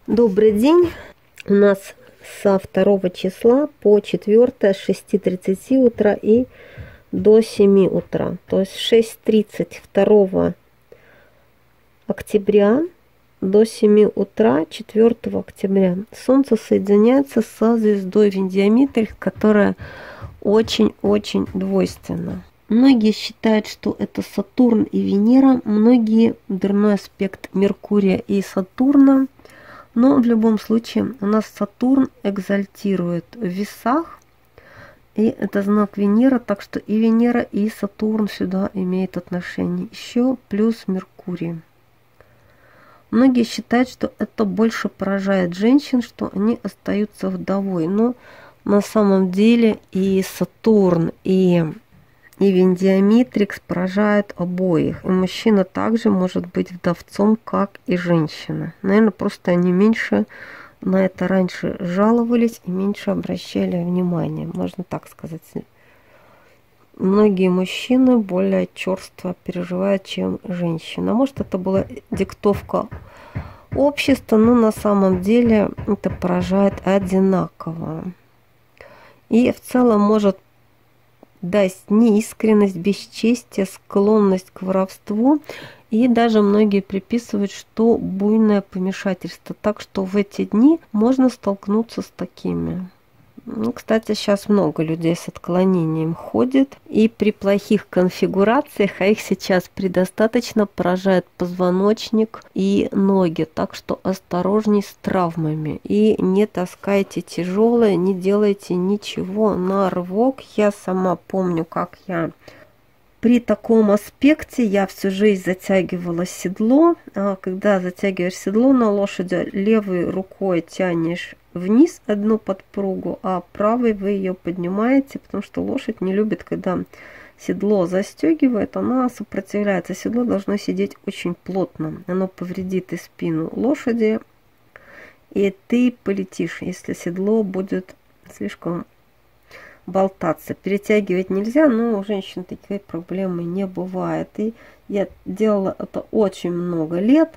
Добрый день. У нас со 2 числа по 4 с 6:30 утра и до 7 утра. То есть 6:30 2 октября до 7 утра 4 октября. Солнце соединяется со звездой Вендиамитрix, которая очень-очень двойственна. Многие считают, что это Сатурн и Венера, многие дурной аспект Меркурия и Сатурна. Но в любом случае у нас Сатурн экзальтирует в весах, и это знак Венера, так что и Венера, и Сатурн сюда имеют отношение. Еще плюс Меркурий. Многие считают, что это больше поражает женщин, что они остаются вдовой. Но на самом деле и Сатурн, и Вендиамитрix поражают обоих. И мужчина также может быть вдовцом, как и женщина. Наверное, просто они меньше на это раньше жаловались и меньше обращали внимание. Можно так сказать. Многие мужчины более черство переживают, чем женщина. Может, это была диктовка общества, но на самом деле это поражает одинаково. И в целом может дать неискренность, бесчестие, склонность к воровству. И даже многие приписывают, что буйное помешательство. Так что в эти дни можно столкнуться с такими. Ну, кстати, сейчас много людей с отклонением ходит. И при плохих конфигурациях, а их сейчас предостаточно, поражает позвоночник и ноги. Так что осторожней с травмами. И не таскайте тяжелое, не делайте ничего на рывок. Я сама помню, как я при таком аспекте я всю жизнь затягивала седло. А когда затягиваешь седло на лошади, левой рукой тянешь вниз одну подпругу, а правой вы ее поднимаете, потому что лошадь не любит, когда седло застегивает, она сопротивляется. Седло должно сидеть очень плотно, оно повредит и спину лошади, и ты полетишь, если седло будет слишком болтаться. Перетягивать нельзя, но у женщин такой проблемы не бывает. И я делала это очень много лет,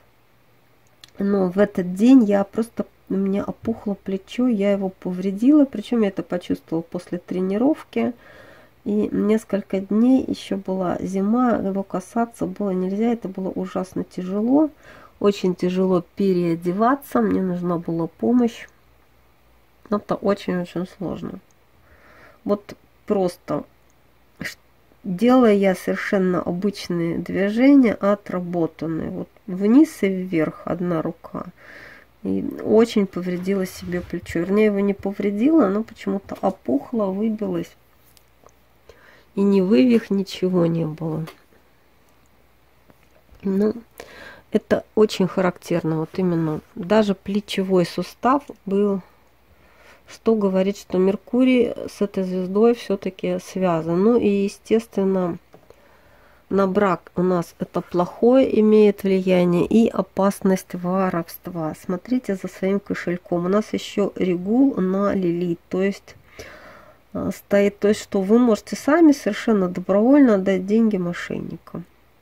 но в этот день у меня опухло плечо, я его повредила, причем я это почувствовала после тренировки. И несколько дней еще была зима, его касаться было нельзя, это было ужасно тяжело, очень тяжело переодеваться, мне нужна была помощь. Это очень-очень сложно. Вот просто делая я совершенно обычные движения, отработанные. Вот вниз и вверх одна рука. И очень повредила себе плечо. Вернее, его не повредило, оно почему-то опухло, выбилось. И ни вывих, ничего не было. Ну, это очень характерно. Вот именно даже плечевой сустав был, что говорит, что Меркурий с этой звездой все-таки связан. Ну и, естественно, на брак у нас это плохое имеет влияние и опасность воровства. Смотрите за своим кошельком. У нас еще регул на Лилит, то есть стоит, то есть, что вы можете сами совершенно добровольно отдать деньги мошенникам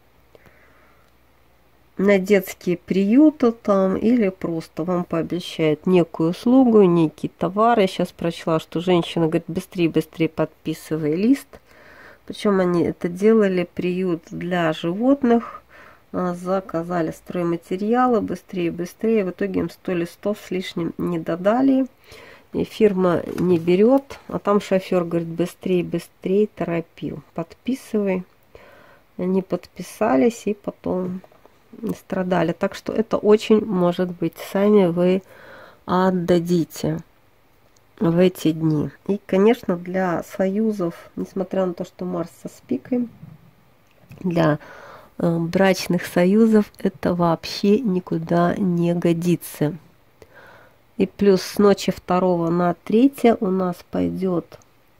на детские приюты там, или просто вам пообещают некую услугу, некий товар. Я сейчас прочла, что женщина говорит: быстрее, быстрее подписывай лист. Причем они это делали, приют для животных, заказали стройматериалы, быстрее, быстрее. В итоге им 100 листов с лишним не додали. И фирма не берет, а там шофер говорит: быстрее, быстрее, торопил, подписывай. Они подписались и потом страдали. Так что это очень может быть, сами вы отдадите в эти дни. И, конечно, для союзов, несмотря на то, что Марс со спикой, для брачных союзов это вообще никуда не годится. И плюс с ночи 2 на 3 у нас пойдет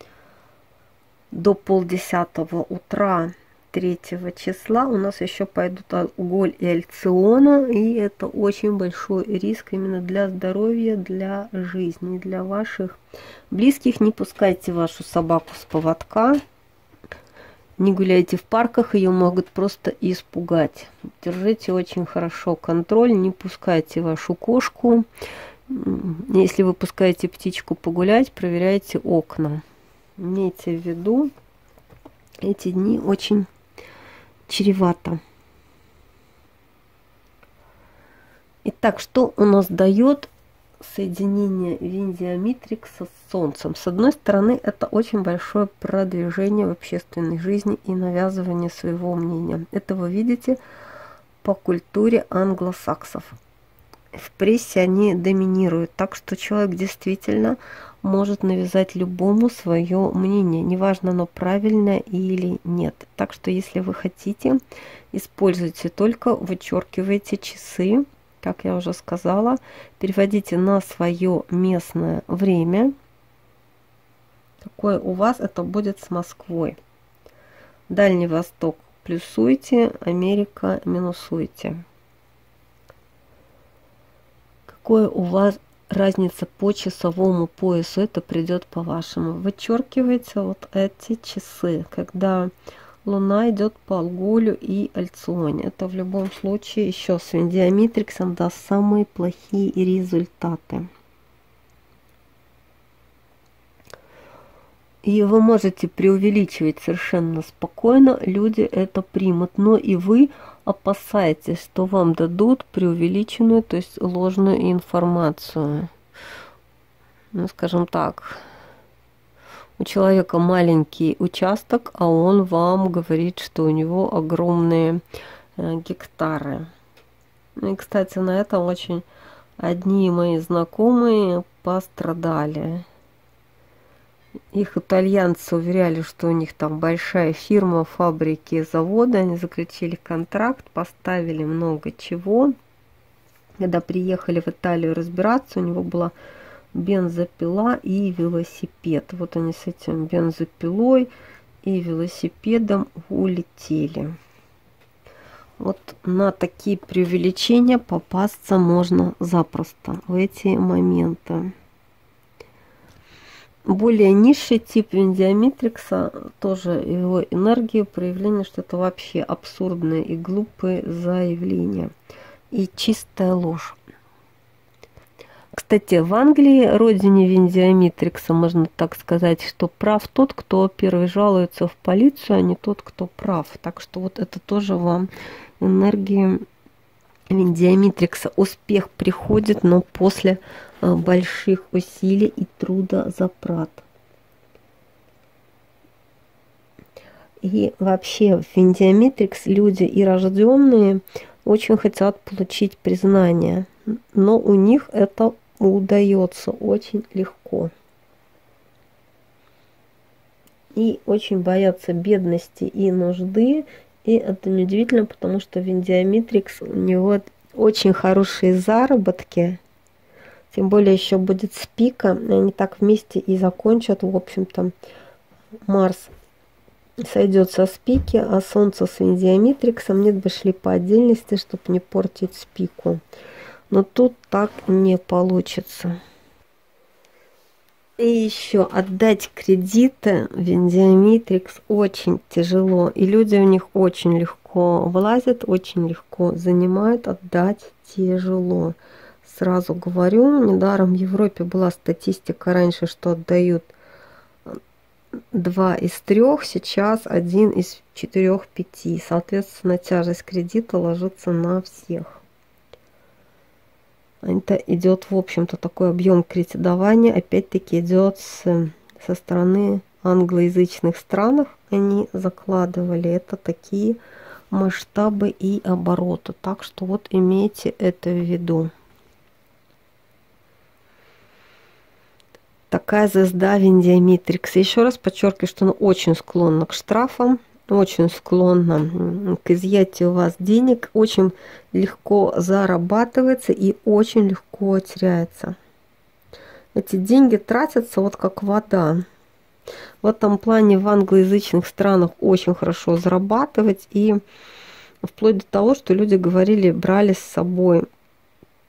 до 9:30 утра 3 числа. У нас еще пойдут Алголь и Альциона, и это очень большой риск именно для здоровья, для жизни, для ваших близких. Не пускайте вашу собаку с поводка. Не гуляйте в парках, ее могут просто испугать. Держите очень хорошо контроль, не пускайте вашу кошку. Если вы пускаете птичку погулять, проверяйте окна. Имейте в виду, эти дни очень чревато. Итак, что у нас дает соединение Виндиамитрикса с Солнцем? С одной стороны, это очень большое продвижение в общественной жизни и навязывание своего мнения. Это вы видите по культуре англосаксов. В прессе они доминируют, так что человек действительно может навязать любому свое мнение, неважно, оно правильное или нет. Так что если вы хотите, используйте, только вычеркивайте часы, как я уже сказала, переводите на свое местное время. Какое у вас это будет с Москвой. Дальний Восток плюсуйте, Америка минусуйте. Какое у вас разница по часовому поясу, это придет по-вашему. Вычеркивайте вот эти часы, когда Луна идет по Алголю и Альционе. Это в любом случае еще с Виндиамитриксом даст самые плохие результаты. И вы можете преувеличивать совершенно спокойно, люди это примут, но и вы опасаетесь, что вам дадут преувеличенную, то есть ложную информацию. Ну, скажем так, у человека маленький участок, а он вам говорит, что у него огромные гектары. И, кстати, на этом очень одни мои знакомые пострадали. Их итальянцы уверяли, что у них там большая фирма, фабрики, заводы. Они заключили контракт, поставили много чего. Когда приехали в Италию разбираться, у него была бензопила и велосипед. Вот они с этим бензопилой и велосипедом улетели. Вот на такие преувеличения попасться можно запросто в эти моменты. Более низший тип Виндиамитрикса, тоже его энергия, проявление, что это вообще абсурдные и глупые заявления. И чистая ложь. Кстати, в Англии, родине Виндиамитрикса, можно так сказать, что прав тот, кто первый жалуется в полицию, а не тот, кто прав. Так что вот это тоже вам энергия Виндиамитрикса. Успех приходит, но после больших усилий и труда затрат. И вообще в Виндиамитрикс люди и рожденные очень хотят получить признание, но у них это удается очень легко. И очень боятся бедности и нужды. И это неудивительно, потому что Виндиамитрикс, у него очень хорошие заработки. Тем более еще будет с пика. Они так вместе и закончат. В общем-то, Марс сойдет со спики, а Солнце с Виндиамитриксом нет бы шли по отдельности, чтобы не портить спику. Но тут так не получится. И еще отдать кредиты Виндиамитрикс очень тяжело. И люди у них очень легко вылазят, очень легко занимают. Отдать тяжело. Сразу говорю, недаром в Европе была статистика раньше, что отдают 2 из 3, сейчас 1 из 4-5. Соответственно, тяжесть кредита ложится на всех. Это идет, в общем-то, такой объем кредитования, опять-таки идет со стороны англоязычных стран. Они закладывали это такие масштабы и обороты. Так что вот имейте это в виду. Такая звезда Виндиамитрикс. Еще раз подчеркиваю, что она очень склонна к штрафам, очень склонна к изъятию у вас денег, очень легко зарабатывается и очень легко теряется. Эти деньги тратятся вот как вода. В этом плане в англоязычных странах очень хорошо зарабатывать, и вплоть до того, что люди говорили, брали с собой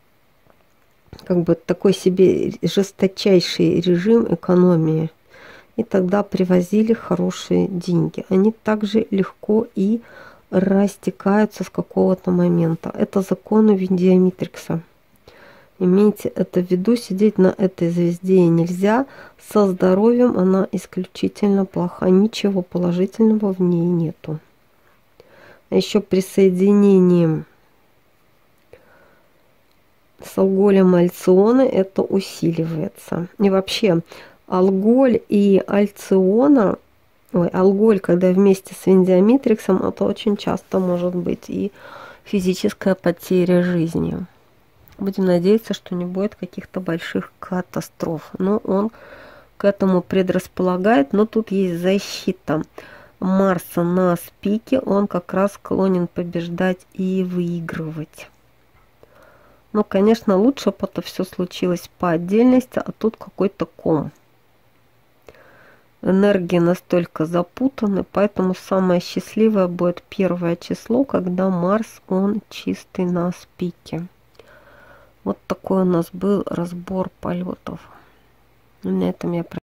как бы такой себе жесточайший режим экономии. и тогда привозили хорошие деньги. Они также легко и растекаются с какого-то момента. Это законы Виндиамитрикса. Имейте это в виду, сидеть на этой звезде нельзя. Со здоровьем она исключительно плоха, ничего положительного в ней нету. А еще при соединении с алголем альциона это усиливается. И вообще алголь и альциона, алголь, когда вместе с виндиамитриксом, это очень часто может быть и физическая потеря жизни. Будем надеяться, что не будет каких-то больших катастроф. Но он к этому предрасполагает. Но тут есть защита Марса на спике. Он как раз склонен побеждать и выигрывать. Но, конечно, лучше бы это все случилось по отдельности, а тут какой-то ком. Энергии настолько запутаны, поэтому самое счастливое будет 1 число, когда Марс, он чистый на спике. Вот такой у нас был разбор полетов. На этом я